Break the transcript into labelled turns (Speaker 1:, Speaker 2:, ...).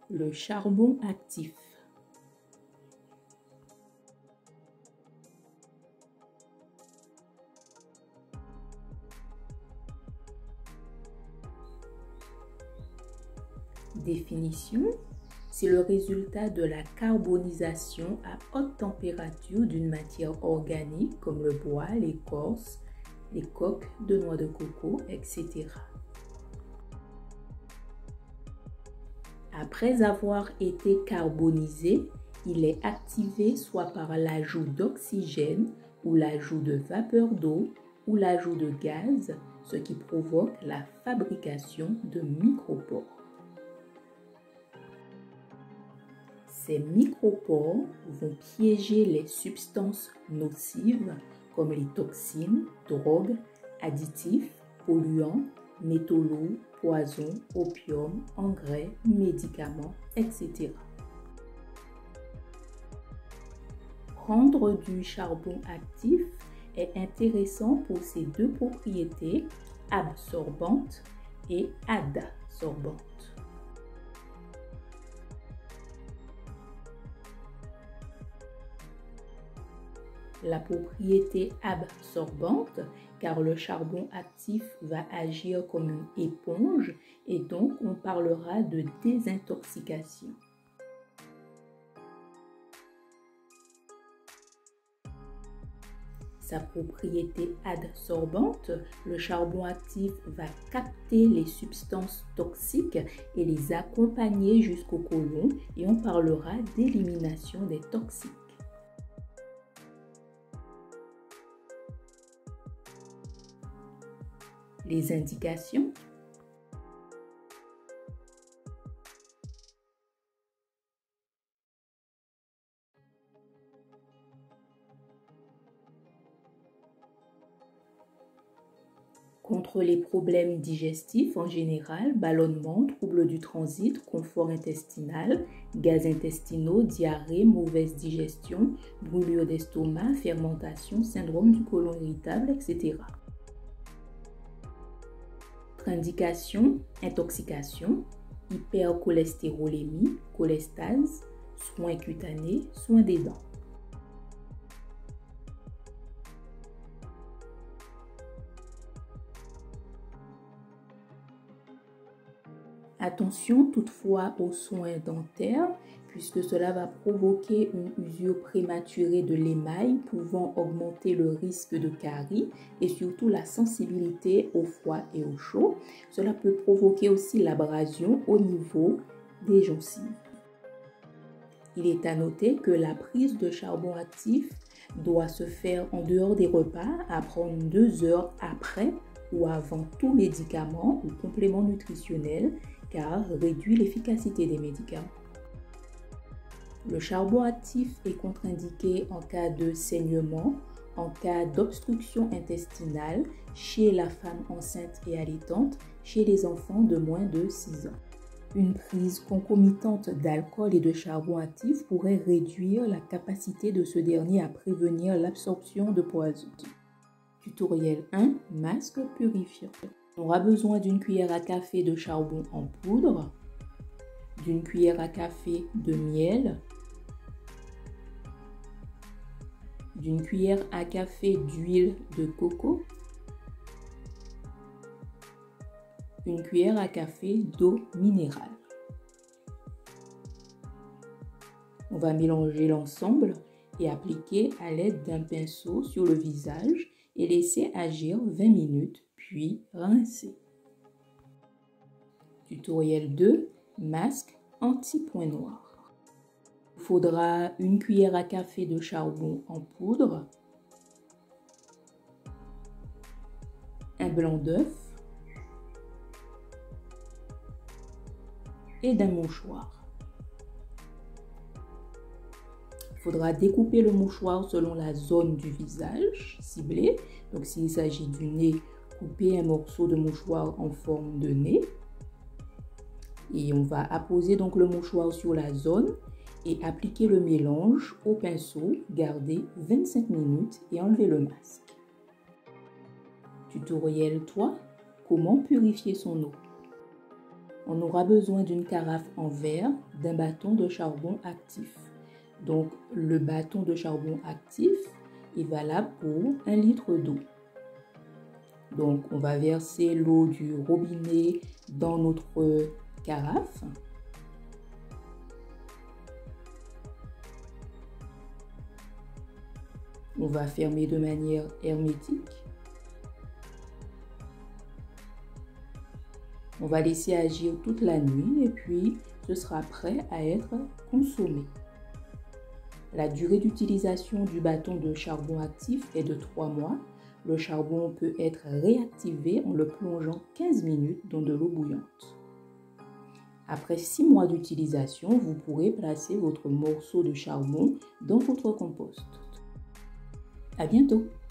Speaker 1: Le charbon actif. Définition: c'est le résultat de la carbonisation à haute température d'une matière organique comme le bois, l'écorce, les coques de noix de coco, etc. Après avoir été carbonisé, il est activé soit par l'ajout d'oxygène ou l'ajout de vapeur d'eau ou l'ajout de gaz, ce qui provoque la fabrication de micropores. Ces micropores vont piéger les substances nocives comme les toxines, drogues, additifs, polluants, métaux lourds, poisons, opium, engrais, médicaments, etc. Prendre du charbon actif est intéressant pour ses deux propriétés, absorbantes et adsorbantes. La propriété absorbante, car le charbon actif va agir comme une éponge et donc on parlera de désintoxication. Sa propriété adsorbante, le charbon actif va capter les substances toxiques et les accompagner jusqu'au côlon et on parlera d'élimination des toxiques. Les indications. Contre les problèmes digestifs en général, ballonnement, troubles du transit, confort intestinal, gaz intestinaux, diarrhée, mauvaise digestion, brûlure d'estomac, fermentation, syndrome du côlon irritable, etc. Indications: intoxication, hypercholestérolémie, cholestase, soins cutanés, soins des dents. Attention toutefois aux soins dentaires, puisque cela va provoquer une usure prématurée de l'émail, pouvant augmenter le risque de carie et surtout la sensibilité au froid et au chaud. Cela peut provoquer aussi l'abrasion au niveau des gencives. Il est à noter que la prise de charbon actif doit se faire en dehors des repas, à prendre 2 heures après ou avant tout médicament ou complément nutritionnel, car réduit l'efficacité des médicaments. Le charbon actif est contre-indiqué en cas de saignement, en cas d'obstruction intestinale, chez la femme enceinte et allaitante, chez les enfants de moins de 6 ans. Une prise concomitante d'alcool et de charbon actif pourrait réduire la capacité de ce dernier à prévenir l'absorption de poison. Tutoriel 1. Masque purifiant. On aura besoin d'une cuillère à café de charbon en poudre, d'une cuillère à café de miel, d'une cuillère à café d'huile de coco, une cuillère à café d'eau minérale. On va mélanger l'ensemble et appliquer à l'aide d'un pinceau sur le visage et laisser agir 20 minutes, puis rincer. Tutoriel 2. Masque anti-point noir. Il faudra une cuillère à café de charbon en poudre, un blanc d'œuf et d'un mouchoir. Il faudra découper le mouchoir selon la zone du visage ciblée. Donc s'il s'agit du nez, couper un morceau de mouchoir en forme de nez. Et on va apposer donc le mouchoir sur la zone et appliquer le mélange au pinceau, garder 25 minutes et enlever le masque. Tutoriel 3. Comment purifier son eau? On aura besoin d'une carafe en verre, d'un bâton de charbon actif. Donc, le bâton de charbon actif est valable pour 1 litre d'eau. Donc, on va verser l'eau du robinet dans notre carafe. On va fermer de manière hermétique. On va laisser agir toute la nuit et puis ce sera prêt à être consommé. La durée d'utilisation du bâton de charbon actif est de 3 mois. Le charbon peut être réactivé en le plongeant 15 minutes dans de l'eau bouillante. Après 6 mois d'utilisation, vous pourrez placer votre morceau de charbon dans votre compost. À bientôt!